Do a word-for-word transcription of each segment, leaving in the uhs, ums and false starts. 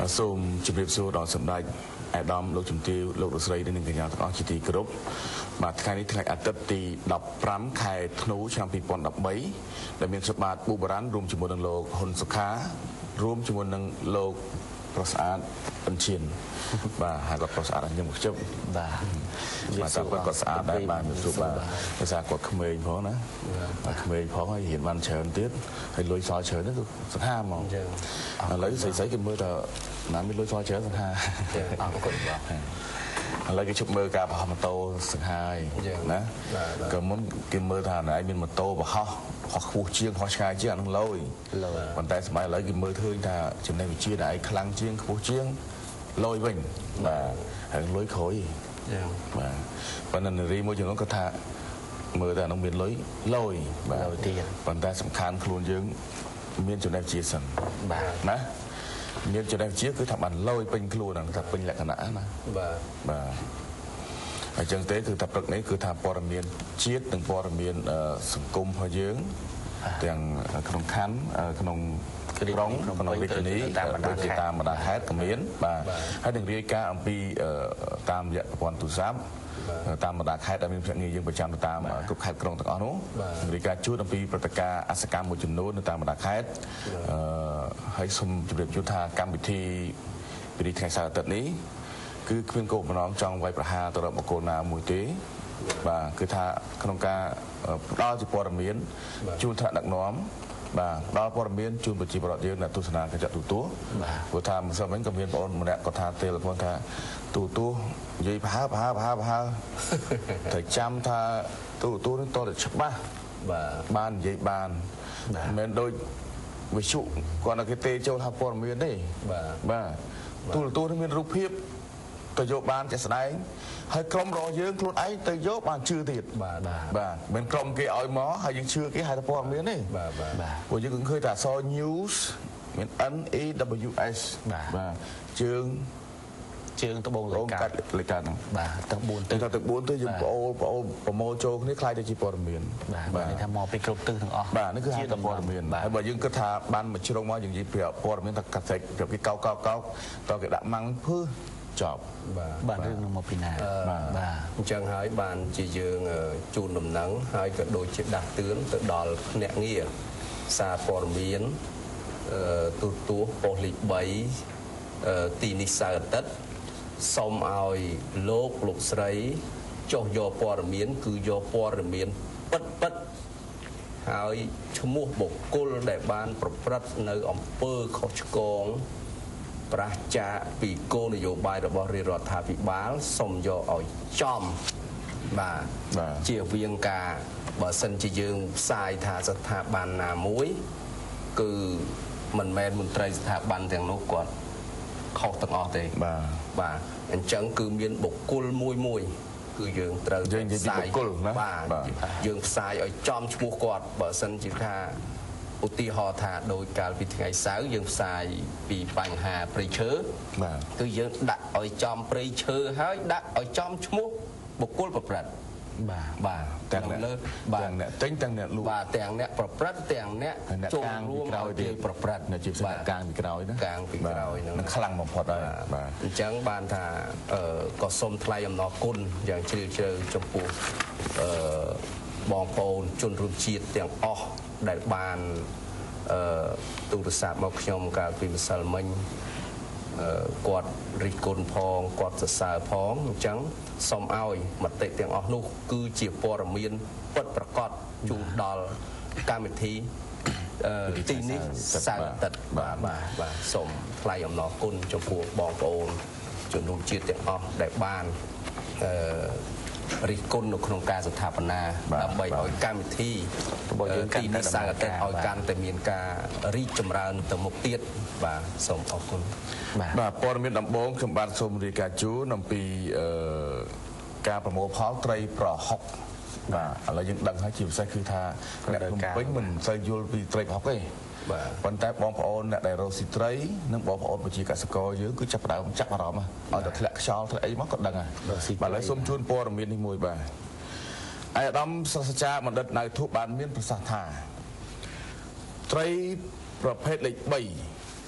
សូមជម្រាបសួរដល់សម្ដេចអាដាមលោកជំទាវលោកលោកស្រីនិងកញ្ញាទាំងអស់ជាទីគោរពបាទថ្ងៃនេះថ្ងៃអាទិត្យទីដប់ប្រាំខែធ្នូឆ្នាំពីរពាន់ដប់បីដែលមានស្បាទប៊ូបរ៉ាន់រួមជាមួយនឹងលោកហ៊ុនសុខារួមជាមួយនឹងលោកប្រស្អាតអិនឈៀនបាទហើយគាត់ប្រស្អាតខ្ញុំខ្ជិបបាទបាទគាត់គាត់ស្អាតដែរបាទមានទូបាទភាសាគាត់ក្មេងផងណាបាទក្មេងផងហើយរៀនបានច្រើនទៀតហើយលុយសល់ច្រើនហ្នឹងគឺសង្ហាហ្មងឥឡូវស្អីស្អីគេមើលថាណាមានលុយសល់ច្រើនសង្ហាអរគុណបាទឥឡូវគេជប់មើលការបោះម៉ូតូសង្ហាហើយណាក៏មុនគេមើលថាណែមានម៉ូតូបោះហោះខ្ពស់ជាងហោះឆ្ងាយជាងអានឹងលយប៉ុន្តែសម័យឥឡូវគេមើលឃើញថាចំណេះវិជ្ជាដែលឯងខ្លាំងជាងខ្ពស់ជាងលយវិញបាទហើយលុយក្រួយបាទប៉ុន្តែនារីមួយចំនួនគាត់ថាមើលតែនឹងមានលុយលយបាទទៀតប៉ុន្តែសំខាន់ខ្លួនយើងមានចំណេះវិជ្ជាសិនបាទណាមានចំណេះវិជ្ជាគឺថាបានលយពេញខ្លួនហ្នឹងថាពេញលក្ខណៈណាបាទបាទអញ្ចឹងទេគឺថាព្រឹកនេះគឺថាព័ត៌មានជាតិនិងព័ត៌មានសង្គមរបស់យើងទាំងក្នុងខណ្ឌក្នុងក្រុងក្នុងរាជធានីដូចជាតាមបណ្ដាខេត្តក៏មានបាទហើយនឹងរាយការណ៍អំពីតាមរយៈប្រព័ន្ធទូរស័ព្ទតាមបណ្ដាខេត្តដែលមានភ្នាក់ងារយើងប្រចាំតាមគ្រប់ខេត្តក្រុងទាំងអស់នោះរាយការណ៍ជូនអំពីព្រឹត្តិការណ៍អសកម្មមួយចំនួននៅតាមបណ្ដាខេត្តហើយសូមជម្រាបជូនថាកម្មវិធីពីថ្ងៃសៅរ៍អាទិត្យនេះគឺគ្មានគោលបំណងចង់វាយប្រហារទៅរកបុគ្គលណាមួយទេបាទគឺថាក្នុងការផ្ដល់ជាព័ត៌មានជូនថ្នាក់ដឹកនាំបាទដល់ព័ត៌មានជូនប្រជាពលរដ្ឋយើងអ្នកទស្សនាកញ្ចក់ទូទស្សន៍ព្រោះថាម្សិលមិញក៏មានបងប្អូនម្នាក់គាត់ថាទេលថាទូទស្សន៍និយាយប្រហើប្រហើប្រហើប្រហើតែចាំថាទូទស្សន៍នេះតតែច្បាស់បាទបាននិយាយបានមិនមែនដូចវិទ្យុគាត់តែគេទេចូលថាព័ត៌មានទេបាទបាទទូទស្សន៍នេះមានរូបភាពទៅយកបានជាក់ស្ដែងហើយក្រុមរបស់យើងខ្លួនឯងទៅយកបានជឿទៀតបាទបាទមិនក្រុមគេឲ្យមកហើយយើងជឿគេហៅថាព័ត៌មានទេបាទបាទព្រោះយើងឃើញថាអក្សរ news មាន N E W S បាទជើងជើងត្បូងលេខកាត់លេខកាត់ហ្នឹងបាទទាំងបួនទៅទាំងបួនទៅយើងប្អូនប្អូនប្រមូលចូលគ្នាខ្លាយទៅជាព័ត៌មានបាទនេះថាមកពីគ្រប់ទិសទាំងអស់បាទនេះគឺហៅថាព័ត៌មានហើយបើយើងគិតថាបានមួយជ្រុងមកយើងនិយាយពីព័ត៌មានថាកាសេកពីគេកោកកោកោតគេដាក់ម៉ាំងភឺចប់បាទបាទរឿងនឹងមកពីណាបាទបាទអញ្ចឹងហើយបានជាយើងជូនដំណឹងហើយក៏ដូចជាដាស់តឿនទៅដល់ភ្នាក់ងារសារព័ត៌មានទូរទស្សន៍ប៉ុស្តិ៍លេខបីទីនេះសៅរ៍អាទិត្យសូមឲ្យលោកលោកស្រីចុះយកព័ត៌មានគឺយកព័ត៌មានពិតពិតហើយឈ្មោះបុគ្គលដែលបានប្រព្រឹត្តនៅអំពើខុសឆ្គងប្រឆាចពីគោលនយោបាយរបស់រាជរដ្ឋាភិបាលសូមយកឲ្យចំបាទជៀសវាងការបើសិនជាយើងផ្សាយថាស្ថាប័នណាមួយគឺមិនមែនមន្ត្រីស្ថាប័នទាំងនោះគាត់ខុសទាំងអស់ទេបាទបាទអញ្ចឹងគឺមានបុគ្គលមួយមួយគឺយើងត្រូវផ្សាយបាទយើងផ្សាយឲ្យចំឈ្មោះគាត់បើសិនជាថាឧទាហរណ៍ថាដោយកាលពីថ្ងៃសៅរ៍យើងផ្សាយពីបញ្ហាព្រៃឈើគឺយើងដាក់ឲ្យចំព្រៃឈើហើយដាក់ឲ្យចំឈ្មោះបុគ្គលប្រព្រឹត្តបាទបាទទាំងលើបាទអ្នកទិញទាំងអ្នកលក់បាទទាំងអ្នកប្រព្រឹត្តទាំងអ្នកចូលរួមក្រោយទីប្រព្រឹត្តនៅជាផ្សេងកាងពីក្រោយណាកាងពីក្រោយហ្នឹងខ្លាំងបំផុតហើយបាទអញ្ចឹងបានថាអឺក៏សូមថ្លែងអំណរគុណយ៉ាងជ្រាលជ្រៅចំពោះអឺបងប្អូនជនរួមជាតិទាំងអស់ដែលបានអឺទូរស័ព្ទមកខ្ញុំកាលពីម្សិលមិញអឺគាត់រិះគន់ផងគាត់សរសើរផងអញ្ចឹងសូមឲ្យមតិទាំងអស់នោះគឺជាព័ត៌មានពិតប្រាកដជូនដល់កម្មវិធីទីនេះសៅរ៍អាទិត្យបាទបាទសូមថ្លែងអំណរគុណចំពោះបងប្អូនជនរួមជាតិទាំងអស់ដែលបានអឺរិះគន់នៅក្នុងការស្ថាបនាដើម្បីឲ្យកម្មវិធីរបស់យើងទីនេះសៅរ៍អាទិត្យឲ្យកាន់តែមានការរីកចម្រើនទៅមុខទៀតបាទសូមអរគុណបាទព័ត៌មានដំបូងខ្ញុំបាទសូមរាយការណ៍ជូនអំពីការប្រមូលផលត្រីប្រហុកបាទឥឡូវយើងដឹងហើយជាពិសេសគឺថាអ្នកភ្នំពេញមិនសូវយល់ពីត្រីប្រហុកទេបាទប៉ុន្តែបងប្អូនអ្នកដែលរកស៊ីត្រីនិងបងប្អូនប្រជាកសិករយើងគឺចាប់ផ្ដើមចាប់អារម្មណ៍ឲ្យតែធ្លាក់ខ្យល់ធ្លាក់អីមកក៏ដឹងហើយបាទឥឡូវសូមជូនព័ត៌មាននេះមួយបាទអាយដាមសាស្ត្រាចារ្យបណ្ឌិតណៅធុបានមានប្រសាសន៍ថាត្រីប្រភេទលេខបី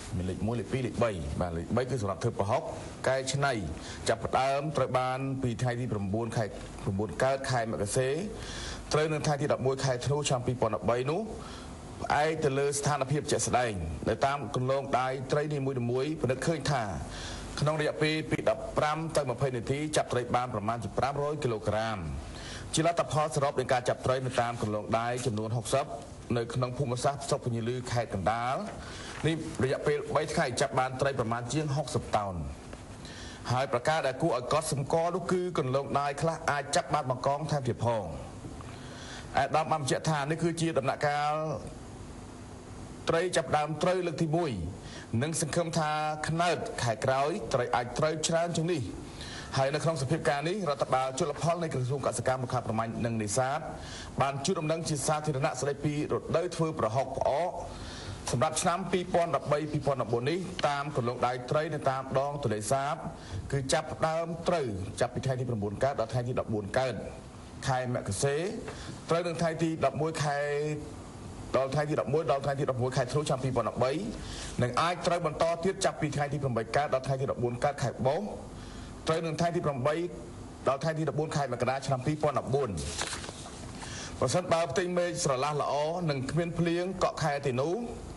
មានលេខមួយលេខពីរលេខបីបាទលេខបីគឺសម្រាប់ធ្វើប្រហុកកែច្នៃចាប់ផ្ដើមត្រូវបានពីថ្ងៃទី9ខែ9កើតខែមករាត្រូវនៅថ្ងៃទី11ខែធ្នូឆ្នាំពីរពាន់ដប់បីនោះផ្អែកទៅលើស្ថានភាពជាក់ស្ដែងនៅតាមគន្លងដៃត្រីនីមួយៗពិនិត្យឃើញថាក្នុងរយៈពេលពីដប់ប្រាំទៅម្ភៃនាទីចាប់ត្រីបានប្រមាណជាប្រាំរយគីឡូក្រាមជាលទ្ធផលសរុបនៃការចាប់ត្រីនៅតាមគន្លងដៃចំនួនហុកសិបនៅក្នុងភូមិសាស្ត្រស្រុកពញាលឺខេត្តកណ្ដាលនេះរយៈពេលបីថ្ងៃចាប់បានត្រីប្រមាណជាងហុកសិបតោនហើយប្រការដែលគួរឲ្យកត់សម្គាល់នោះគឺគន្លងដៃខ្លះអាចចាប់បានបង្កងថែមទៀតផងអាដាមបានបញ្ជាក់ថានេះគឺជាដំណាក់កាលត្រីចាប់ដើមត្រូវលើកទីមួយនិងសង្ឃឹមថាខ្នើតខែក្រោយត្រីអាចត្រូវច្រើនជាងនេះហើយនៅក្នុងសភាពការនេះរដ្ឋបាលជលផលនៃក្រសួងកសិកម្មរុក្ខាប្រមាញ់និងនេសាទបានជួបដំណឹងជាសាធារណៈស្តីពីរដូវធ្វើប្រហុកផ្អកសម្រាប់ឆ្នាំពីរពាន់ដប់បី ពីរពាន់ដប់បួននេះតាមគន្លងដៃត្រីនៅតាមដងទន្លេសាបគឺចាប់ដើមត្រូវចាប់ពីថ្ងៃទី9កើតដល់ថ្ងៃទី14កើតខែមករាត្រូវនឹងថ្ងៃទី11ខែដល់ថ្ងៃទី11ដល់ថ្ងៃទី16ខែធ្នូឆ្នាំពីរពាន់ដប់បីនិងអាចត្រូវបន្តទៀតចាប់ពីថ្ងៃទី8កើតដល់ថ្ងៃទី14កើតខែបោះត្រូវនឹងថ្ងៃទី8ដល់ថ្ងៃទី14ខែមករាឆ្នាំពីរពាន់ដប់បួនប្រសិនបើផ្ទៃមេឃស្រឡះល្អនិងគ្មានភ្លៀងកក់ខែទីនោះ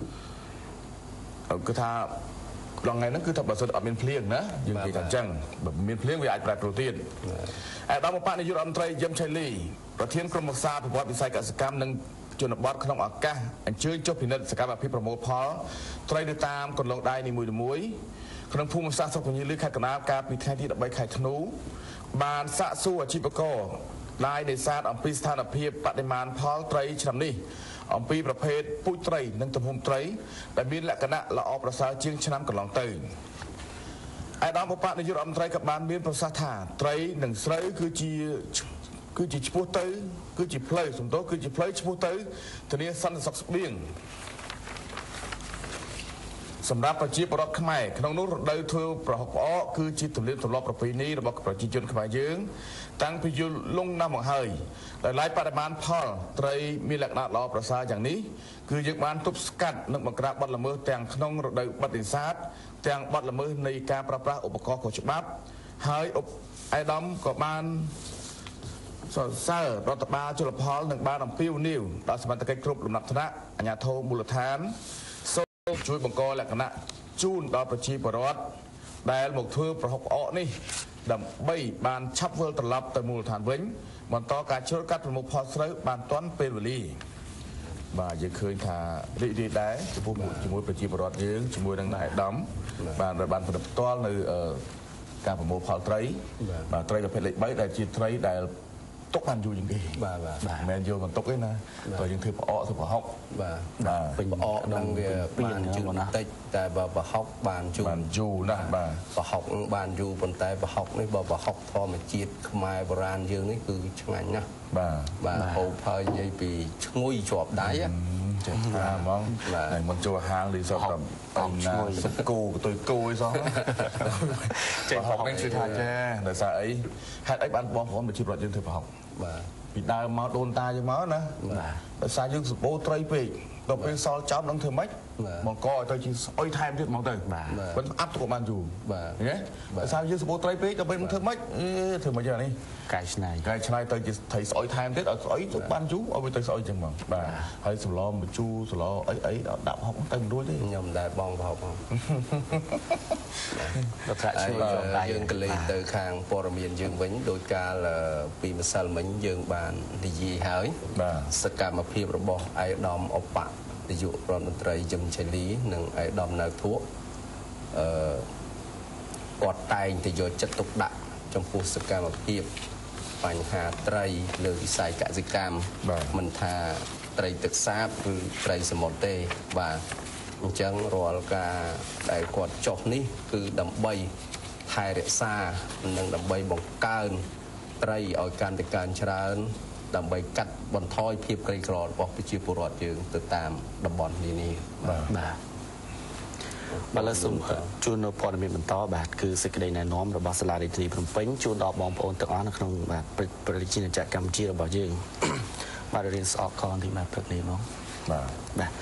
គឺថាដល់ថ្ងៃហ្នឹងគឺថាបើសិនអត់មានភ្លៀងណាយើងនិយាយថាអញ្ចឹងបើមានភ្លៀងវាអាចប្រែប្រួលទៀតឯកឧត្តមបនាយករដ្ឋមន្ត្រីយឹមឆៃលីប្រធានក្រុមប្រឹក្សាពិវត្តវិស័យកសិកម្មនិងជនបទក្នុងឱកាសអញ្ជើញចុះពិនិត្យសកម្មភាពប្រមូលផលត្រីនៅតាមគន្លងដៃនីមួយៗក្នុងភូមិសាស្ត្រស្រុកពញាលឺខេត្តកណ្ដាលកាលពីថ្ងៃទី13ខែធ្នូបានសាកសួរអាជីវករដៃនេសាទអំពីស្ថានភាពបរិមាណផលត្រីឆ្នាំនេះអំពីប្រភេទពូជត្រីនិងទំហំត្រីដែលមានលក្ខណៈល្អប្រសើរជាងឆ្នាំកន្លងទៅឯកឧត្តមបនាយករដ្ឋមន្ត្រីក៏បានមានប្រសាសន៍ថាត្រីនិងស្រូវគឺជាគឺជាឈ្មោះទៅគឺជាផ្លូវសំដៅគឺជាផ្លូវឈ្មោះទៅធានាសន្តិសុខស្បៀងសម្រាប់ប្រជាពលរដ្ឋខ្មែរក្នុងនោះរដូវធ្វើប្រហុកផ្អកគឺជាទំនៀមទម្លាប់ប្រពៃណីរបស់ប្រជាជនខ្មែរយើងតាំងពីយូរលង់ណាស់មកហើយដោយឡែកបរិមាណផលត្រីមានលក្ខណៈល្អប្រសើរយ៉ាងនេះគឺយើងបានទប់ស្កាត់និងបង្ក្រាបបទល្មើសទាំងក្នុងរដូវបិទនេសាទទាំងបទល្មើសនៃការប្រើប្រាស់ឧបករណ៍ខុសច្បាប់ហើយអេដាមក៏បានសរសើររដ្ឋបាលជលផលនិងបានអំពាវនាវដល់សមត្ថកិច្ចគ្រប់លំដាប់ថ្នាក់អាជ្ញាធរមូលដ្ឋានជួយបង្កលក្ខណៈជូនដល់ប្រជាពលរដ្ឋដែលមកធ្វើប្រហុកផ្អកនេះដើម្បីបានឆាប់វិលត្រឡប់ទៅមូលដ្ឋានវិញបន្តការជ្រើសកាត់ប្រមូលផលស្រូវបានទាន់ពេលវេលាបាទយើងឃើញថារីករាយដែរចំពោះជាមួយប្រជាពលរដ្ឋយើងជាមួយនឹងអាដាមបានបានផលិតផ្ទាល់នៅការប្រមូលផលត្រីបាទត្រីប្រភេទលេខបីដែលជាត្រីដែលទុកបានយូរជាងគេបាទបាទមិនមែនយកមកទុកទេណាព្រោះយើងធ្វើផ្អកធ្វើប្រហុកបាទបាទពេញប្រអកនឹងវាបានជឿនតិចតែបើប្រហុកបានជូរបានយូរណាស់បាទប្រហុកបានយូរប៉ុន្តែប្រហុកនេះបើប្រហុកធម្មជាតិខ្មែរបុរាណយើងនេះគឺឆ្ងាញ់ណាស់បាទបាទហូបហើយនិយាយពីឈ្ងុយជាប់ដៃចេះថាហ្មងតែមិនចូលហាងលីសតតែអមណាគោទៅគោអីសោះចេះប្រហុកនេះគឺថាចេះដោយសារអីហេតុអីបានបងប្អូនប្រជាពលរដ្ឋយើងធ្វើប្រហុកបាទពីដើមមកដូនតាយើងមកណាបាទដោយសារយើងសម្បូរត្រីពេកដល់ពេលសល់ចោលនឹងធ្វើម៉េចបង្កឲ្យទៅជាស្អុយថែមទៀតហ្មងទៅបាទអាប់ទៅក៏បានយូរបាទឃើញទេដោយសារយើងសម្បូរត្រីពេកដល់ពេលមិនធ្វើម៉េចអឺធ្វើម៉េចយ៉ាងនេះកែច្នៃកែច្នៃទៅជាត្រីស្អុយថែមទៀតឲ្យស្អុយទៅបានយូរឲ្យវាទៅស្អុយចឹងហ្មងបាទហើយសម្លម្ជូរសម្លអីអីដាក់ប្រហុកទៅមិនរួចទេខ្ញុំមិនដែលបងប្រហុកផងដល់ប្រាក់ជួយដៃយើងកលេសទៅខាងព័ត៌មានយើងវិញដោយការពីម្សិលមិញយើងបាននិយាយហើយបាទសកម្មភាពរបស់ឯកឧត្តមឧបនាយករដ្ឋមន្ត្រីយឹមឆៃលីនិងឯកឧត្តមណៅធួអឺគាត់តែងតែយកចិត្តទុកដាក់ចំពោះសកម្មភាពបញ្ហាត្រីលើវិស័យកសិកម្មមិនថាត្រីទឹកសាបឬត្រីសមុទ្រទេបាទអញ្ចឹងរាល់ការដែលគាត់ចុះនេះគឺដើម្បីថែរក្សានិងដើម្បីបង្កើនត្រីឲ្យកាន់តែកើនច្រើនដើម្បីកាត់បន្ថយភាពក្រីក្ររបស់ប្រជាពលរដ្ឋយើងទៅតាមតំបន់នានាបាទបាទបាទលើសូមជូននៅព័ត៌មានបន្តបាទគឺសេចក្តីណែនាំរបស់សាលារដ្ឋាភិបាលភ្នំពេញជូនដល់បងប្អូនទាំងអស់នៅក្នុងបាទប្រជាជាតិកម្ពុជារបស់យើងបាទរៀនស្អកកនទីបាទព្រឹកនេះហ្មងបាទបាទ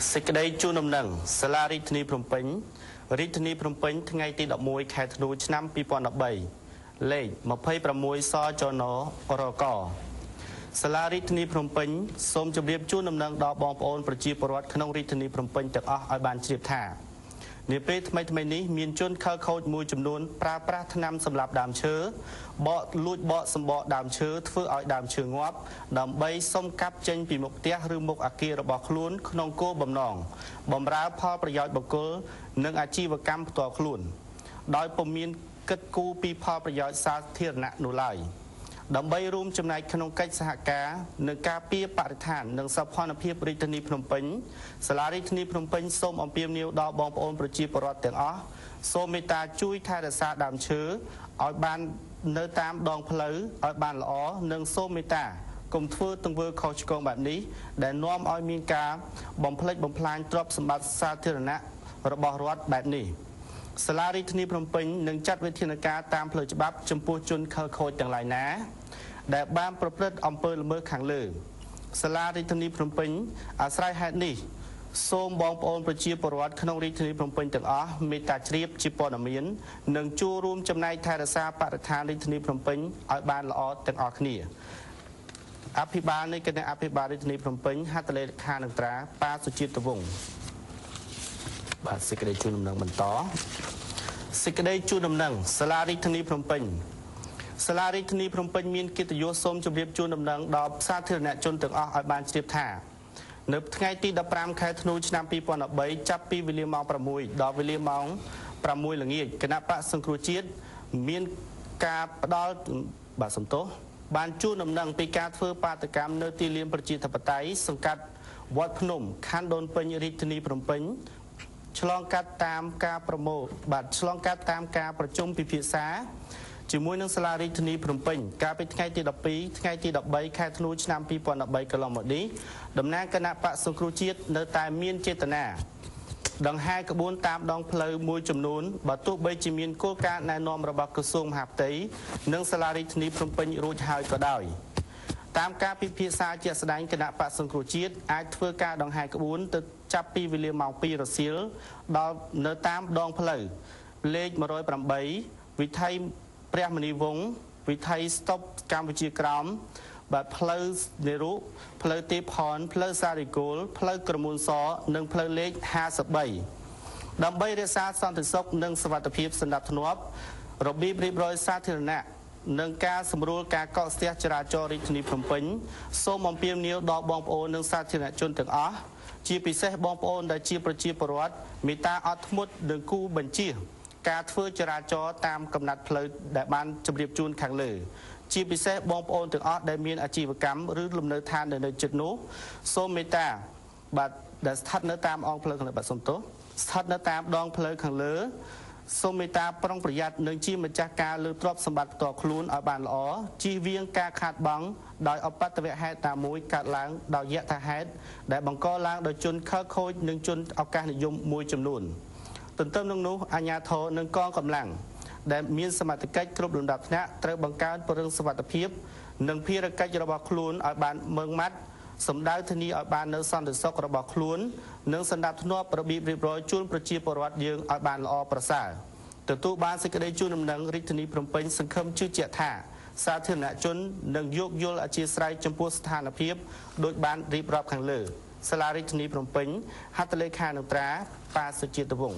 សេចក្តីជូនដំណឹងសាលារាជធានីភ្នំពេញរាជធានីភ្នំពេញថ្ងៃទីដប់មួយខែធ្នូឆ្នាំពីរពាន់ដប់បីលេខម្ភៃប្រាំមួយសចនរកសាលារាជធានីភ្នំពេញសូមជម្រាបជូនដំណឹងដល់បងប្អូនប្រជាពលរដ្ឋក្នុងរាជធានីភ្នំពេញទាំងអស់ឲ្យបានជ្រាបថានាពេលថ្មីថ្មីនេះមានជនខិលខូចមួយចំនួនប្រើប្រាស់ថ្នាំសម្លាប់ដើមឈើបកលួចបកសម្បកដើមឈើធ្វើឲ្យដើមឈើងាប់ដើម្បីសុំកាប់ចេញពីមុខផ្ទះឬមុខអគាររបស់ខ្លួនក្នុងគោលបំណងបម្រើផលប្រយោជន៍បុគ្គលនិងអាជីវកម្មផ្ទាល់ខ្លួនដោយពុំមានគិតគូរពីផលប្រយោជន៍សាធារណៈនោះឡើយដើម្បីរួមចំណែកក្នុងកិច្ចសហការនិងការពារបរិស្ថាននិងសោភ័ណភាពរាជធានីភ្នំពេញសាលារាជធានីភ្នំពេញសូមអំពាវនាវដល់បងប្អូនប្រជាពលរដ្ឋទាំងអស់សូមមេត្តាជួយថែរក្សាដើមឈើឲ្យបាននៅតាមដងផ្លូវឲ្យបានល្អនិងសូមមេត្តាកុំធ្វើទង្វើខុសឆ្គងបែបនេះដែលនាំឲ្យមានការបំផ្លិចបំផ្លាញទ្រព្យសម្បត្តិសាធារណៈរបស់រដ្ឋបែបនេះសាលារាជធានីភ្នំពេញនឹងចាត់វិធានការតាមផ្លូវច្បាប់ចំពោះជនខិលខូចទាំងឡាយណាដែលបានប្រព្រឹត្តអំពើល្មើសខាងលើសាលារាជធានីភ្នំពេញអាស្រ័យហេតុនេះសូមបងប្អូនប្រជាពលរដ្ឋក្នុងរាជធានីភ្នំពេញទាំងអស់មេត្តាជ្រាបជាព័ត៌មាននិងចូលរួមចំណែកថែរក្សាបរិស្ថានរាជធានីភ្នំពេញឲ្យបានល្អទាំងអស់គ្នាអភិបាលនៃគណៈអភិបាលរាជធានីភ្នំពេញហត្ថលេខានុត្រាប៉ាសុជាតិវង្សបាទសេចក្តីជូនដំណឹងបន្តសេចក្តីជូនដំណឹងសាលារាជធានីភ្នំពេញសាលារាជធានីភ្នំពេញមានកិត្តិយសសូមជម្រាបជូនដំណឹងដល់សាធារណជនទាំងអស់ឲ្យបានជ្រាបថានៅថ្ងៃទីដប់ប្រាំខែធ្នូឆ្នាំពីរពាន់ដប់បីចាប់ពីវេលាម៉ោងប្រាំមួយដល់វេលាម៉ោងប្រាំមួយល្ងាចគណៈបកសង្គ្រោះជាតិមានការផ្ដល់បាទសំទោសបានជូនដំណឹងពីការធ្វើបាតកម្មនៅទីលានប្រជាធិបតេយ្យសង្កាត់វត្តភ្នំខណ្ឌដូនពេញរាជធានីភ្នំពេញឆ្លងកាត់តាមការប្រមូលបាទឆ្លងកាត់តាមការប្រជុំពិភាក្សាជាមួយនឹងសាលារាជធានីភ្នំពេញកាលពីថ្ងៃទីដប់ពីរថ្ងៃទីដប់បីខែធ្នូឆ្នាំពីរពាន់ដប់បីកន្លងមកនេះតំណាងគណៈបកសង្គ្រោះជាតិនៅតែមានចេតនាដង្ហែក្បួនតាមដងផ្លូវមួយចំនួនបើទោះបីជាមានគោលការណ៍ណែនាំរបស់ក្រសួងមហាផ្ទៃនិងសាលារាជធានីភ្នំពេញរួចហើយក៏ដោយតាមការពិភាក្សាជាក់ស្ដែងគណៈបកសង្គ្រោះជាតិអាចធ្វើការដង្ហែក្បួនទៅចាប់ពីវេលាម៉ោងពីររសៀលដល់នៅតាមដងផ្លូវលេខមួយរយប្រាំបីវិថីព្រះមនីវង្សវិថីស្តុបកម្ពុជាក្រោមបាទផ្លូវនេរុផ្លូវទេផនផ្លូវសារីគោលផ្លូវក្រមួនសនិងផ្លូវលេខហាសិបបីដើម្បីរក្សាសន្តិសុខនិងសុវត្ថិភាពសណ្ដាប់ធ្នាប់របៀបរៀបរយសាធារណៈនិងការសម្រួលការកកស្ទះចរាចរណ៍រាជធានីភ្នំពេញសូមអំពាវនាវដល់បងប្អូននិងសាធារណជនទាំងអស់ជាពិសេសបងប្អូនដែលជាប្រជាពលរដ្ឋមេត្តាអត់ធ្មត់និងគូបញ្ជាការធ្វើចរាចរណ៍តាមកំណត់ផ្លូវដែលបានជម្រាបជូនខាងលើជាពិសេសបងប្អូនទាំងអស់ដែលមានអាជីវកម្មឬលំនៅឋាននៅជិតនោះសូមមេត្តាបាទដែលស្ថិតនៅតាមអងផ្លូវខាងលើបាទសូមទោសស្ថិតនៅតាមដងផ្លូវខាងលើសូមមេត្តាប្រុងប្រយ័ត្ននិងជាម្ចាស់ការលើទ្រព្យសម្បត្តិផ្ទាល់ខ្លួនឲ្យបានល្អជៀសវាងការខាតបង់ដោយអបតវហេតុណាមួយកើតឡើងដោយយថាហេតុដែលបង្កឡើងដោយជនខិលខូចនិងជនឱកាសនិយមមួយចំនួនទន្ទឹមនឹងនោះអាជ្ញាធរនិងកងកម្លាំងដែលមានសមត្ថកិច្ចគ្រប់លំដាប់ថ្នាក់ត្រូវបង្កើនពង្រឹងសុវត្ថិភាពនិងភារកិច្ចរបស់ខ្លួនឲ្យបានម៉ឺងម៉ាត់សម្ដៅធានាឲ្យបាននៅសន្តិសុខរបស់ខ្លួននិងសណ្ដាប់ធ្នាប់របៀបរៀបរយជូនប្រជាពលរដ្ឋយើងឲ្យបានល្អប្រសើរទទួលបានសេចក្តីជូនដំណឹងរាជធានីភ្នំពេញសង្ឃឹមជឿជាក់ថាសាធារណជននឹងយោគយល់អធ្យាស្រ័យចំពោះស្ថានភាពដោយបានរៀបរាប់ខាងលើសាលារាជធានីភ្នំពេញហត្ថលេខានុត្រាប៉ាសុជាតិវង្ស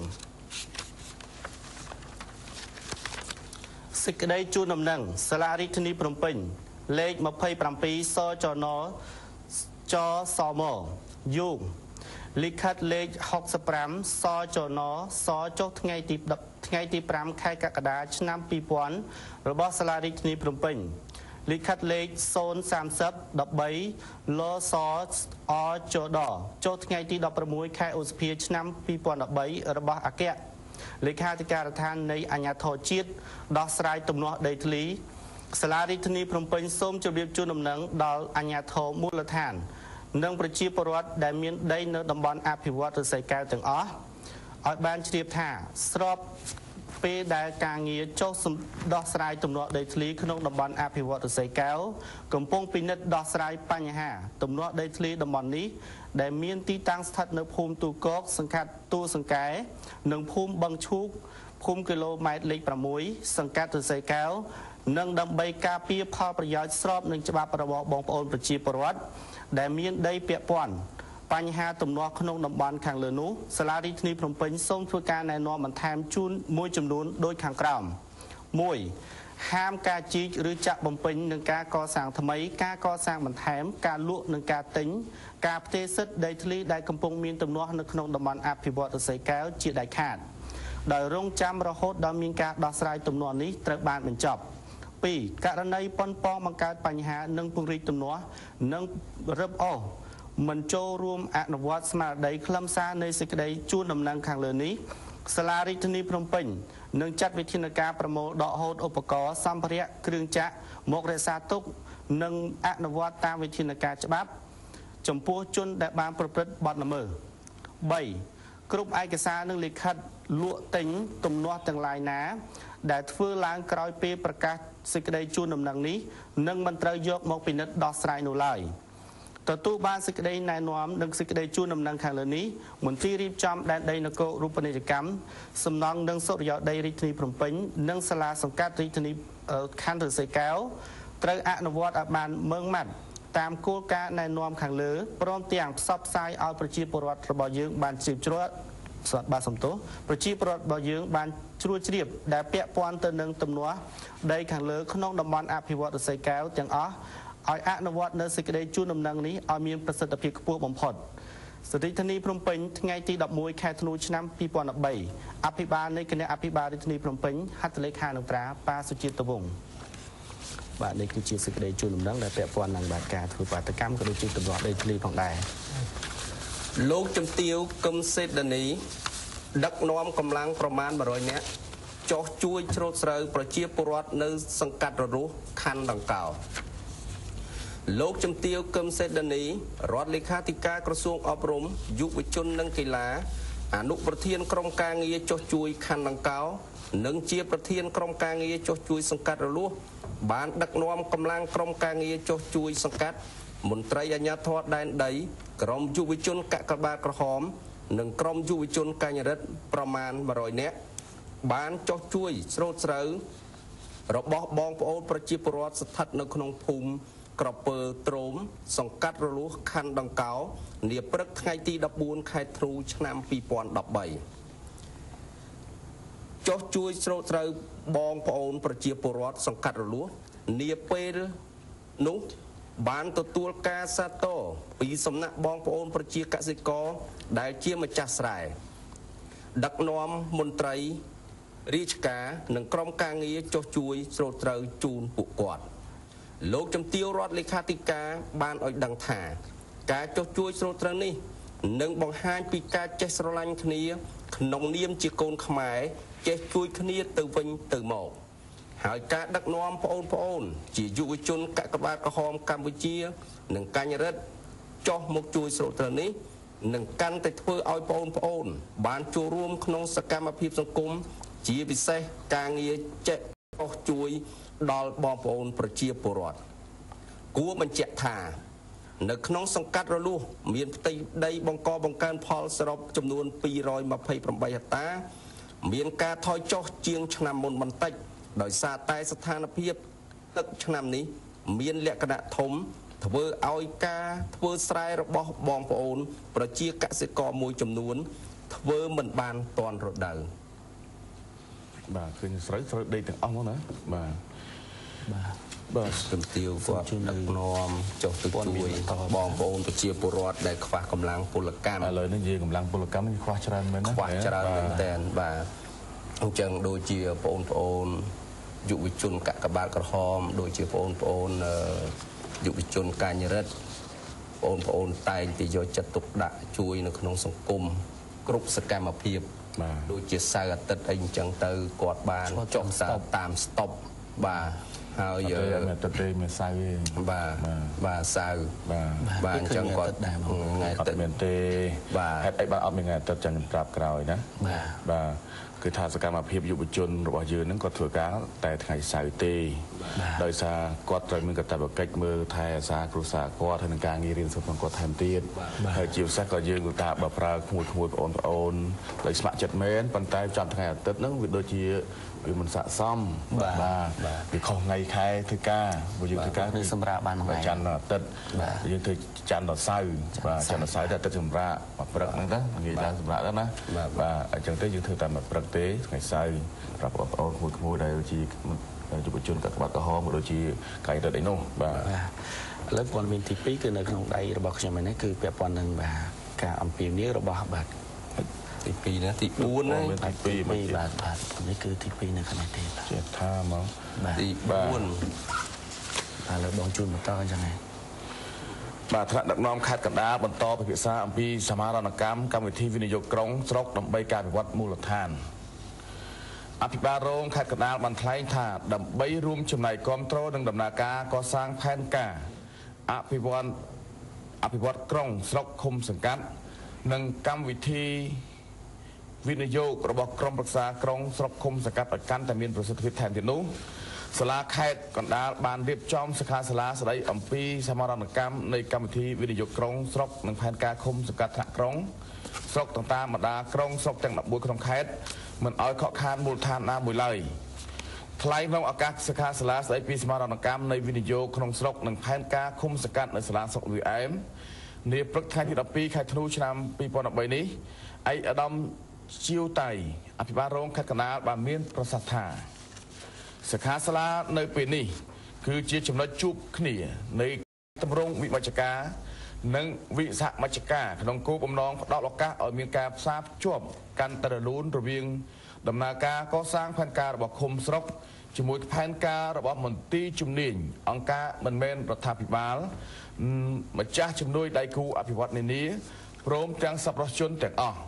សេចក្តីជូនដំណឹងសាលារាជធានីភ្នំពេញលេខម្ភៃប្រាំពីរសចនចសមយោងលិខិតលេខហុកសិបប្រាំសចនសចុះថ្ងៃទីថ្ងៃទីប្រាំខែកក្កដាឆ្នាំពីរពាន់របស់សាលារាជធានីភ្នំពេញលិខិតលេខศูนย์ สามสิบ ដប់បី លសអចដចុះថ្ងៃទីដប់ប្រាំមួយខែឧសភាឆ្នាំពីរពាន់ដប់បីរបស់អគ្គលេខាធិការដ្ឋាននៃអាជ្ញាធរជាតិដោះស្រាយទំនាស់ដីធ្លីសាលារាជធានីភ្នំពេញសូមជម្រាបជូនដំណឹងដល់អាជ្ញាធរមូលដ្ឋាននិងប្រជាពលរដ្ឋដែលមានដីនៅតំបន់អភិវឌ្ឍន៍ឫស្សីកែវទាំងអស់ឲ្យបានជ្រាបថាស្របពេលដែលការងារចុះដោះស្រាយទំនាស់ដីធ្លីក្នុងតំបន់អភិវឌ្ឍន៍រសីកែវកំពុងពិនិត្យដោះស្រាយបញ្ហាទំនាស់ដីធ្លីតំបន់នេះដែលមានទីតាំងស្ថិតនៅភូមិទូកកសង្កាត់ទូសង្កែនិងភូមិបឹងឈូកភូមិគីឡូម៉ែត្រលេខប្រាំមួយសង្កាត់រសីកែវនិងដើម្បីការពារផលប្រយោជន៍ស្របនឹងច្បាប់របស់បងប្អូនប្រជាពលរដ្ឋដែលមានដីពាក់ព័ន្ធបញ្ហាទំនាស់ក្នុងតំបន់ខាងលើនោះសាលារដ្ឋាភិបាលភ្នំពេញសូមធ្វើការណែនាំបន្ថែមជូនមួយចំនួនដូចខាងក្រោម មួយហាមការជីកឬចាក់បំពេញនឹងការកសាងថ្មីការកសាងបន្ថែមការលក់និងការទិញការផ្ទេរសិទ្ធិដីធ្លីដែលកំពុងមានទំនាស់នៅក្នុងតំបន់អភិវឌ្ឍន៍រសីកែវជាដាច់ខាតដោយរងចាំរហូតដល់មានការដោះស្រាយទំនាស់នេះត្រូវបានបញ្ចប់ ពីរករណីប៉ុនប៉ងបង្កើតបញ្ហានិងពង្រីកទំនាស់និងរឹបអូសមិនចូលរួមអនុវត្តស្មារតីខ្លឹមសារនៃសេចក្តីជូនដំណឹងខាងលើនេះសាលារដ្ឋាភិបាលភ្នំពេញនឹងចាត់វិធានការប្រមូលដកហូតឧបករណ៍សម្ភារៈគ្រឿងចក្រមករក្សាទុកនិងអនុវត្តតាមវិធានការច្បាប់ចំពោះជនដែលបានប្រព្រឹត្តបទល្មើស បីគ្រប់ឯកសារនិងលិខិតលក់ទិញទំនាស់ទាំងឡាយណាដែលធ្វើឡើងក្រោយពេលប្រកាសសេចក្តីជូនដំណឹងនេះនឹងមិនត្រូវយកមកពិនិត្យដោះស្រាយនោះឡើយទទួលបានសេចក្តីណែនាំនិងសេចក្តីជូនដំណឹងខាងលើនេះមន្ទីររៀបចំដែនដីនគររូបនីយកម្មសំណង់និងសុរិយោដីរាជធានីភ្នំពេញនិងសាលាសង្កាត់រាជធានីខណ្ឌរសីកែវត្រូវអនុវត្តឲ្យបានម៉ឺងម៉ាត់តាមគោលការណ៍ណែនាំខាងលើព្រមទាំងផ្សព្វផ្សាយឲ្យប្រជាពលរដ្ឋរបស់យើងបានជ្រាបជ្រាបបាទសំទោសប្រជាពលរដ្ឋរបស់យើងបានជ្រួលជ្រាបដែលពាក់ព័ន្ធទៅនឹងទំនាស់ដីខាងលើក្នុងតំបន់អភិវឌ្ឍន៍រសីកែវទាំងអស់ឲ្យអនុវត្តនៅសេចក្តីជូនដំណឹងនេះឲ្យមានប្រសិទ្ធភាពខ្ពស់បំផុតរាជធានីភ្នំពេញថ្ងៃទីដប់មួយខែធ្នូឆ្នាំពីរពាន់ដប់បីអភិបាលនៃគណៈអភិបាលរាជធានីភ្នំពេញហត្ថលេខានុត្រាប៉ាសុជាតិវង្សបាទនេះគឺជាសេចក្តីជូនដំណឹងដែលពាក់ព័ន្ធនឹងបាតការធ្វើបាតកម្មក៏ដូចជាទំនាស់ដីធ្លីផងដែរលោកជំទាវកឹមសេតនីដឹកនាំកម្លាំងប្រមាណមួយរយនាក់ចោះជួយច្រូតស្រូវប្រជាពលរដ្ឋនៅសង្កាត់ររោះខណ្ឌដង្កោលោកជំទាវកឹមសេតនីរដ្ឋលេខាធិការក្រសួងអប់រំយុវជននិងកីឡាអនុប្រធានក្រុមការងារចោះជួយខណ្ឌដង្កោនិងជាប្រធានក្រុមការងារចោះជួយសង្កាត់រលួសបានដឹកនាំកម្លាំងក្រុមការងារចោះជួយសង្កាត់មន្ត្រីអាជ្ញាធរដែនដីក្រុមយុវជនកាកបាទក្រហមនិងក្រុមយុវជនកញ្ញរិទ្ធប្រមាណមួយរយនាក់បានចោះជួយស្រូតស្រូវរបស់បងប្អូនប្រជាពលរដ្ឋស្ថិតនៅក្នុងភូមិក្រពើទ្រោមសង្កាត់រលួសខណ្ឌដង្កោនាព្រឹកថ្ងៃទីដប់បួនខែធ្នូឆ្នាំពីរពាន់ដប់បីចោះជួយស្រូតស្រូវបងប្អូនប្រជាពលរដ្ឋសង្កាត់រលួសនាពេលនោះបានទទួលការសាទរពីសំណាក់បងប្អូនប្រជាកសិករដែលជាម្ចាស់ស្រែដឹកនាំមន្ត្រីរាជការនិងក្រុមការងារចុះជួយស្រូតស្រូវជូនពួកគាត់លោកជំទាវរដ្ឋលេខាធិការបានឲ្យដឹងថាការចុះជួយស្រូតស្រូវនេះនឹងបង្ហាញពីការចេះស្រឡាញ់គ្នាក្នុងនាមជាកូនខ្មែរចេះជួយគ្នាទៅវិញទៅមកហើយការដឹកនាំបងប្អូនជាយុវជនកាកបាទក្រហមកម្ពុជានិងកញ្ញរិទ្ធចោះមកជួយស្រូតស្រូវនេះនឹងកាន់តែធ្វើឲ្យបងប្អូនបានចូលរួមក្នុងសកម្មភាពសង្គមជាពិសេសការងារចេះចោះជួយដល់បងប្អូនប្រជាពលរដ្ឋគួរបញ្ជាក់ថានៅក្នុងសង្កាត់រលួសមានផ្ទៃដីបង្កបង្កើនផលសរុបចំនួនពីររយម្ភៃប្រាំបីហិកតាមានការថយចុះជាងឆ្នាំមុនបន្តិចដោយសារតែស្ថានភាពទឹកឆ្នាំនេះមានលក្ខណៈធំធ្វើឲ្យការធ្វើស្រែរបស់បងប្អូនប្រជាកសិករមួយចំនួនធ្វើមិនបានទាន់រដូវបាទឃើញស្រូវស្រូវដីទាំងអស់មកណាបាទបាទបាទជំទាវគាត់ដឹកនាំចុះទៅជួយបងប្អូនប្រជាពលរដ្ឋដែលខ្វះកម្លាំងពលកម្មឥឡូវនេះនិយាយកម្លាំងពលកម្មនេះខ្វះច្រើនមែនណាខ្វះច្រើនមែនតើបាទអញ្ចឹងដូចជាបងប្អូនយុវជនកាកបាទក្រហមដូចជាបងប្អូនយុវជនកញ្ញរិទ្ធបងប្អូនតែងតែយកចិត្តទុកដាក់ជួយនៅក្នុងសង្គមគ្រប់សកម្មភាពដូចជាសៅរ៍អាទិត្យអីអញ្ចឹងទៅគាត់បានចុះតាមស្តុបបាទហើយអាទិត្យទេមានសៅរ៍ទេបាទបាទសៅរ៍បាទបាទអញ្ចឹងគាត់ថ្ងៃអាទិត្យមែនទេបាទហេតុអីបានអត់មានថ្ងៃអាទិត្យចឹងប្រាប់ក្រោយណាបាទបាទឃគឺថាសកម្មភាពយុវជនរបស់យើងហ្នឹងគាត់ធ្វើការតែថ្ងៃសៅរ៍ទេដោយសារគាត់ត្រូវមានកាតព្វកិច្ចមើលថែអាសាគ្រួសារគាត់ហើយនឹងការងាររៀនសូត្ររបស់គាត់ថែមទៀតហើយជាពិសេសក៏យើងគាត់ថាបើប្រើក្មួយក្មួយបងប្អូនដោយស្ម័គ្រចិត្តមែនប៉ុន្តែចាំថ្ងៃអាទិត្យហ្នឹងវាដូចជាវាមិនស័ក្តិសមបាទវាខុសថ្ងៃខែធ្វើការព្រោះយើងធ្វើការគឺសម្រាប់បានមួយថ្ងៃច័ន្ទអាទិត្យយើងធ្វើច័ន្ទដល់សៅរ៍បាទច័ន្ទដល់សៅរ៍តែអាទិត្យសម្រាប់មកព្រឹកហ្នឹងទៅនិយាយថាសម្រាប់ទៅណាបាទអញ្ចឹងទេយើងធ្វើតែមកព្រឹកទេថ្ងៃសៅរ៍ប្រាប់បងប្អូនមួយមួយដែលជាយុវជនកាត់ក្បាត់ក្រហមក៏ដូចជាកាយរដ្ឋអីនោះបាទឥឡូវព័ត៌មានទីពីរគឺនៅក្នុងដៃរបស់ខ្ញុំនេះគឺពាក់ព័ន្ធនឹងបាទការអំពាវនាវរបស់បាទទីពីរណាទីបួនណាទីពីរបាទបាទនេះគឺទីពីរនៅខាងនេះទេជាថាមកទីបួនឥឡូវបងជួនបន្តអញ្ចឹងហ្នឹងបាទថ្នាក់ដឹកនាំខេត្តកណ្ដាលបន្តពិភាក្សាអំពីសមារណកម្មកម្មវិធីវិនិយោគក្រុងស្រុកដើម្បីការវិវត្តមូលដ្ឋានអភិបាលរងខេត្តកណ្ដាលបានថ្លែងថាដើម្បីរួមចំណែកគាំទ្រនឹងដំណើរការកសាងផែនការអភិវឌ្ឍអភិវឌ្ឍក្រុងស្រុកឃុំសង្កាត់និងកម្មវិធីវិនិយោគរបស់ក្រុមប្រឹក្សាក្រុងស្រុកឃុំសង្កាត់ឲ្យកាន់តែមានប្រសិទ្ធភាពថែមទៀតនោះសាលាខេត្តកណ្ដាលបានរៀបចំសិក្ខាសាលាស្ដីអំពីសមារណកម្មនៃកម្មវិធីវិនិយោគក្រុងស្រុកនិងផែនការឃុំសង្កាត់ថ្នាក់ក្រុងស្រុកទាំងតាមបណ្ដាក្រុងស្រុកទាំងដប់បួនក្នុងខេត្តមិនឲ្យខកខានមូលដ្ឋានណាមួយឡើយថ្លែងក្នុងឱកាសសិក្ខាសាលាស្ដីពីសមារណកម្មនៃវិនិយោគក្នុងស្រុកនិងផែនការឃុំសង្កាត់នៅសាលាស្រុកវាអែមនាព្រឹកថ្ងៃទីដប់ពីរខែធ្នូឆ្នាំពីរពាន់ដប់បីនេះឯកឧត្តមជាវតៃអភិបាលរងខេត្តកណ្ដាលបានមានប្រសាសន៍ថាសិក្ខាសាលានៅពេលនេះគឺជាចំណុចជួបគ្នានៃទម្រង់វិមជ្ឈការនិងវិសហមជ្ឈការក្នុងគោលបំណងផ្ដល់ឱកាសឲ្យមានការផ្សារភ្ជាប់កាន់តែរលូនរវាងដំណើរការកសាងផែនការរបស់ឃុំស្រុកជាមួយផែនការរបស់មន្ទីរជំនាញអង្គការមិនមែនរដ្ឋាភិបាលម្ចាស់ជំនួយដៃគូអភិវឌ្ឍនានាព្រមទាំងសប្បុរសជនទាំងអស់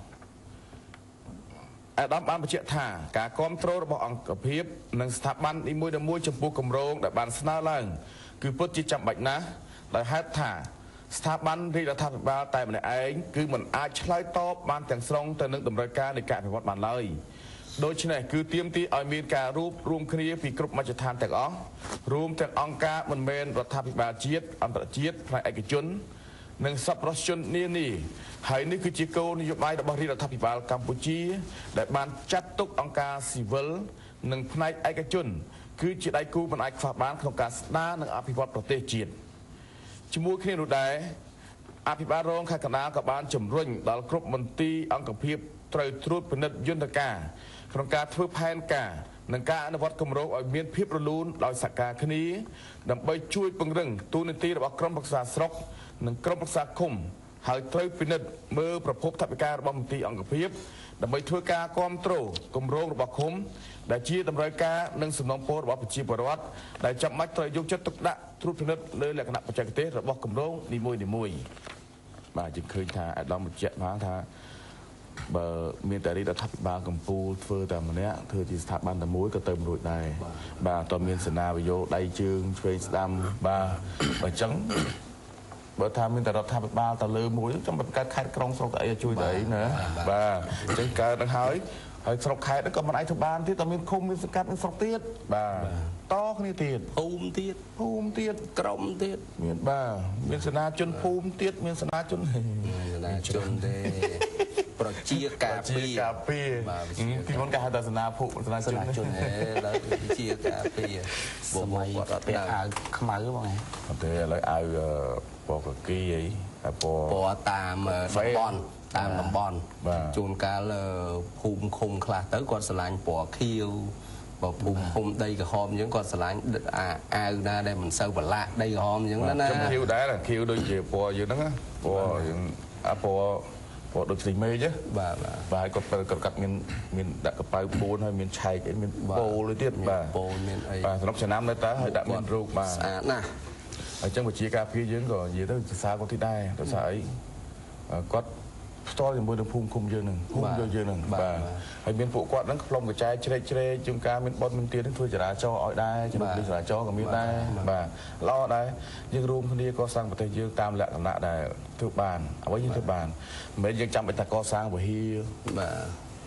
អាដាមបានបញ្ជាក់ថាការគ្រប់គ្រងរបស់អង្គភាពនិងស្ថាប័ននីមួយៗចំពោះគម្រោងដែលបានស្នើឡើងគឺពិតជាចាំបាច់ណាស់ដោយហេតុថាស្ថាប័នរាជរដ្ឋាភិបាលតែម្នាក់ឯងគឺមិនអាចឆ្លើយតបបានទាំងស្រុងទៅនឹងតម្រូវការនៃការអភិវឌ្ឍបានឡើយដូច្នេះគឺទាមទារឲ្យមានការរួបរวมគ្នាពីគ្រប់មជ្ឈដ្ឋានទាំងអស់រួមទាំងអង្គការមិនមែនរដ្ឋាភិបាលជាតិអន្តរជាតិផ្នែកឯកជននិងសប្បុរសជននានាហើយនេះគឺជាគោលនយោបាយរបស់រាជរដ្ឋាភិបាលកម្ពុជាដែលបានចាត់ទុកអង្គការស៊ីវិលនិងផ្នែកឯកជនគឺជាដៃគូមិនអាចខ្វះបានក្នុងការស្ដារនិងអភិវឌ្ឍប្រទេសជាតិជាមួយគ្នានោះដែរអភិបាលរងខេត្តកណ្ដាលក៏បានជំរុញដល់គ្រប់មន្ទីរអង្គភាពត្រូវត្រួតពិនិត្យយន្តការក្នុងការធ្វើផែនការនិងការអនុវត្តគម្រោងឲ្យមានភាពរលូនដោយសហការគ្នាដើម្បីជួយពង្រឹងទូនាទីរបស់ក្រុមប្រឹក្សាស្រុកនិងក្រុមប្រឹក្សាឃុំហើយត្រូវពិនិត្យមើលប្រភពថវិការបស់មន្ទីរអង្គភាពដើម្បីធ្វើការគ្រប់គ្រងគម្រោងរបស់ឃុំដែលជាតម្រូវការនិងសំណូមពររបស់ប្រជាពលរដ្ឋដែលចាំបាច់ត្រូវយកចិត្តទុកដាក់ត្រួតពិនិត្យលើលក្ខណៈបច្ចេកទេសរបស់គម្រោងនីមួយៗបាទយើងឃើញថាអាដាមបញ្ជាក់បានថាបើមានតែរដ្ឋាភិបាលកម្ពុជាធ្វើតែម្នាក់ធ្វើជាស្ថាប័នតែមួយក៏ទៅមិនរួចដែរបាទតើមានសេនាវិយោដៃជើងឆ្វេងស្ដាំបាទបើអញ្ចឹងបើថាមានតែរដ្ឋាភិបាលទៅលើមួយចាំបង្កើតខេត្តក្រុងស្រុកទៅអីជួយទៅអីណាបាទអញ្ចឹងកើតទៅហើយហើយស្រុកខេត្តក៏មិនអាចធ្វើបានទៀតតែមានឃុំមានសង្កាត់មានស្រុកទៀតបាទតគ្នាទៀតភូមិទៀតភូមិទៀតក្រុមទៀតមានបាទមានសេនាជនភូមិទៀតមានសេនាជនសេនាជនទេប្រជាការពារការពារពីមុនគេហៅថាសេនាភូមិសេនាជនជនទេឡើយប្រជាការពារសម័យពាក់អាវខ្មៅបងហ៎អត់ទេឥឡូវអាវពណ៌កគីអីតែពណ៌ពណ៌តាមតំបន់តាមតំបន់ជួនកាលភូមិឃុំខ្លះទៅគាត់ឆ្លាញ់ពណ៌ខៀវបើភូមិឃុំដីក្រហមអញ្ចឹងគាត់ឆ្លាញ់អាវណាដែលមិនសូវប្រឡាក់ដីក្រហមអញ្ចឹងណាណាខៀវដែរខៀវដូចជាពណ៌យើងហ្នឹងពណ៌យើងអាពណ៌ពណ៌ដូចស្រីមេឃបាទបាទគាត់គាត់កាត់មានមានដាក់កប៉ៅបួនហើយមានឆែកអីមានបូលទៀតបាទបូលមានអីបាទសម្រាប់ឆ្នាំនៅតើហើយដាក់មានរូបបាទស្អាតណាស់អញ្ចឹងវិជាការពារយើងក៏និយាយទៅសរសើរគាត់ទីដែរដោយសារអីគាត់ផ្ទាល់ជាមួយនឹងភូមិឃុំយើងនឹងភូមិយើងយើងនឹងបាទហើយមានពួកគាត់ហ្នឹងផ្លុំកញ្ចែជ្រែកជ្រែកជាងការមានបទមានទៀតធ្វើចរាចរណ៍ឲ្យដែរជំនួយចរាចរណ៍ក៏មានដែរបាទល្អដែរយើងរួមគ្នាកសាងប្រទេសយើងតាមលក្ខណៈដែលធ្វើបានអ្វីយើងធ្វើបានមិនមែនយើងចាំបាច់តែកសាងវិហារបាទ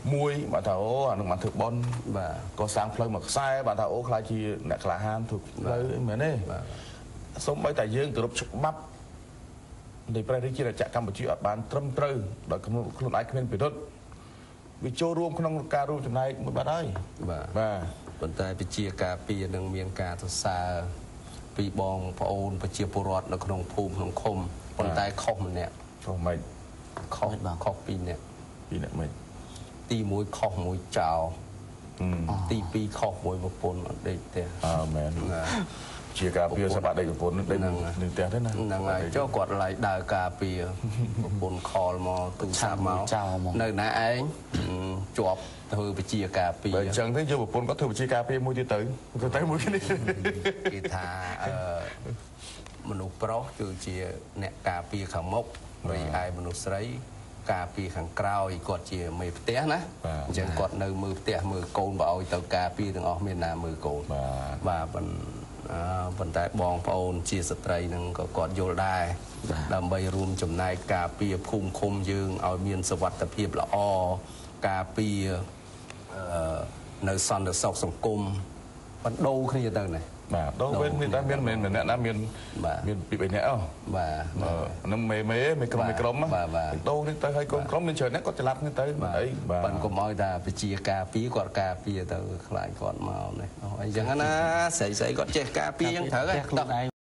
មួយបាទថាអូអានឹងបានធ្វើបនបាទក៏សាងផ្លូវមកខ្សែបាទថាអូខ្លាចជាអ្នកក្លាហានធ្វើផ្លូវមែនទេសូម្បីតែយើងគោរពច្បាប់នៃព្រះរាជាណាចក្រកម្ពុជាអត់បានត្រឹមត្រូវដោយខ្លួនឯងគ្មានពិរុទ្ធវាចូលរួមក្នុងការរួមចំណែកមួយបាត់ហើយបាទបាទប៉ុន្តែពជាការពារនឹងមានការសរសើរពីបងប្អូនប្រជាពលរដ្ឋនៅក្នុងភូមិក្នុងឃុំប៉ុន្តែខុសម្នាក់ខុសមិនខុសខុសពីរនាក់ពីរនាក់មិនទីមួយខុសមួយចោលទីពីរខុសមួយប្រពន្ធអត់ដេកផ្ទះអើមែនជាការពារសម្បត្តិដេកប្រពន្ធដេកនឹងផ្ទះទេណាហ្នឹងហើយចុះគាត់ឡាយដើរការពារប្រពន្ធខលមកទូរស័ព្ទមកនៅណាឯងជាប់ធ្វើវិជាការពារអញ្ចឹងទៅយកប្រពន្ធគាត់ធ្វើវិជាការពារមួយទៀតទៅទៅទៅមួយគ្នាគេថាអឺមនុស្សប្រុសគឺជាអ្នកការពារខាងមុខហើយឯមនុស្សស្រីការពារខាងក្រោយគាត់ជាមេផ្ទះណាអញ្ចឹងគាត់នៅមើលផ្ទះមើលកូនបើឲ្យទៅការពារទាំងអស់មានណាមើលកូនបាទបាទប៉ុន្តែបងប្អូនជាស្ត្រីនឹងក៏គាត់យល់ដែរដើម្បីរួមចំណែកការពារភូមិឃុំយើងឲ្យមានសុវត្ថិភាពល្អការពារនៅសន្តិសុខសង្គមបណ្ដូរគ្នាទៅណាបាទដូរវិញមានតែមានមិនអ្នកណាមានមានពីបីនាក់អស់បាទហ្នឹងមេមេមេក្រុមមេក្រុមដូរនេះទៅឲ្យកូនក្រុមមានច្រើនអ្នកគាត់ច្រឡាប់គ្នាទៅបាទអីបាទបានកុំឲ្យថាវិជាការពារគាត់ការពារទៅខ្លាចគាត់មកនេះអញ្ចឹងណាស្រីស្រីគាត់ចេះការពារអញ្ចឹងត្រូវហើយ